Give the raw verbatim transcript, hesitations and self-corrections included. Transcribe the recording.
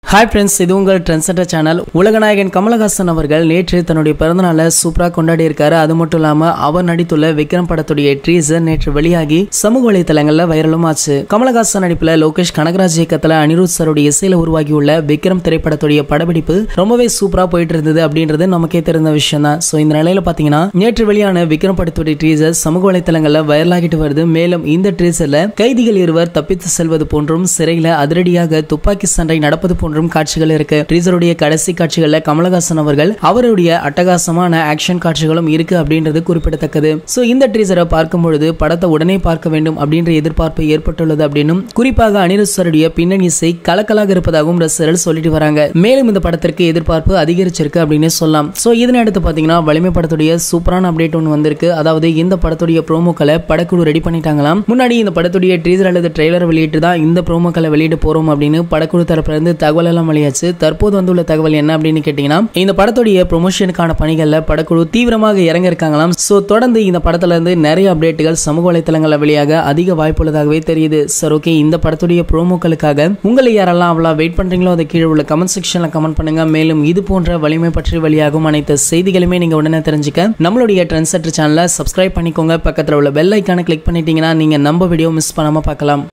Hi friends, இது உங்கள் ட்ரெண்ட்செட்டர் channel. உலகநாயகன் கமலஹாசன் அவர்கள் நேற்று தன்னுடைய பிறந்தநாளை சூப்பராக கொண்டாடி இருக்காரு. அது மட்டும் இல்லாம அவர் நடித்துள்ள விக்ரம் படத்துடைய ட்ரீசர் நேற்று வெளியாகி சமூக வலைதளங்கள்ல வைரலும் ஆச்சு. கமலஹாசன் நடிப்புல லோகேஷ் கனகராஜ் இயக்கத்துல அனிருத் சாருடைய இசையில உருவாகியுள்ள விக்ரம் திரைப்படத்துடைய படப்பிடிப்பு ரொம்பவே சூப்பரா போயிட்டு இருந்தது அப்படின்றது நமக்கே தெரிந்த விஷயம் தான். சோ இந்த நிலையில பாத்தீங்கன்னா நேற்று வெளியான விக்ரம் படத்துடைய ட்ரீசர் சமூக வலைதளங்கள்ல வைரலாகிட்டு வருது. மேலும் இந்த ட்ரீசர்ல கைதிகள் இருவர் தப்பித்து செல்வது போன்றும் சிறையில அதிரடியாக துப்பாக்கி சண்டை நடப்பது போன்றும் காட்சிகள் இருக்கு. ட்ரீசருடைய கடைசி காட்சிகள்ல கமலஹாசன் அவர்கள் அவருடைய அட்டகாசமான ஆக்ஷன் காட்சிகளும் இருக்கு அப்படின்றது குறிப்பிடத்தக்கது. சோ இந்த ட்ரீசரை பார்க்கும் பொழுது படத்தை உடனே பார்க்க வேண்டும் அப்படின்ற எதிர்பார்ப்பு ஏற்பட்டுள்ளது அப்படின்னும், குறிப்பாக அனிருத் சாருடைய பின்னணி இசை கலக்கலாக இருப்பதாகவும் ரசிகர்கள் சொல்லிட்டு வராங்க. மேலும் இந்த படத்திற்கு எதிர்பார்ப்பு அதிகரிச்சிருக்கு அப்படின்னு சொல்லலாம். சோ இதனை அடுத்து பாத்தீங்கன்னா வலிமை படத்துடைய சூப்பரான அப்டேட் ஒன்று வந்திருக்கு. அதாவது இந்த படத்துடைய ப்ரோமோக்களை படக்குழு ரெடி பண்ணிட்டாங்களாம். முன்னாடி இந்த படத்துடைய ட்ரீசர் அல்லது ட்ரெய்லர் வெளியிட்டு தான் இந்த ப்ரோமோக்களை வெளியிட்டு போறோம் அப்படின்னு படக்குழு தரப்புல இருந்து தகவல் எல்லாம் வெளியாச்சு. தற்போது வந்துள்ள தகவல் என்ன அப்படின்னு கேட்டீங்கன்னா, இந்த படத்துடைய ப்ரொமோஷனுக்கான பணிகள்ல படக்குழு தீவிரமாக இறங்க இருக்காங்களாம். சோ தொடர்ந்து இந்த படத்துல இருந்து நிறைய அப்டேட்டுகள் சமூக வலைதளங்கள்ல வெளியாக அதிக வாய்ப்புள்ளதாகவே தெரியுது. சார் ஓகே, இந்த படத்துடைய ப்ரோமோக்களுக்காக உங்களை யாரெல்லாம் அவ்வளவு வெயிட் பண்றீங்களோ அதை கீழே உள்ள கமெண்ட் செக்ஷன்ல கமெண்ட் பண்ணுங்க. மேலும் இது போன்ற வலிமை பற்றி வெளியாகும் அனைத்து செய்திகளுமே நீங்க உடனே தெரிஞ்சுக்க நம்மளுடைய ட்ரெண்ட்செட்டர் சேனலை சப்ஸ்கிரைப் பண்ணிக்கோங்க. பக்கத்துல உள்ள பெல் ஐகானை கிளிக் பண்ணிட்டீங்கன்னா நீங்க நம்ம வீடியோ மிஸ் பண்ணாம பார்க்கலாம்.